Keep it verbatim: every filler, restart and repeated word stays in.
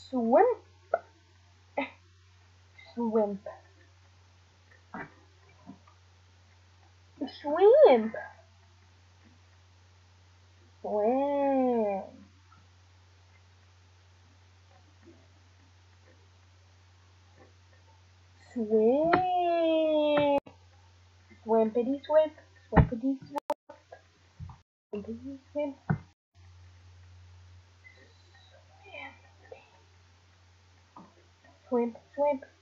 Swim. Swimp. Swimp. Swim. Swim. Swimpity swimp. Swimpity swimp. Swimpity swimp. Swimp. Swimp. Swimp.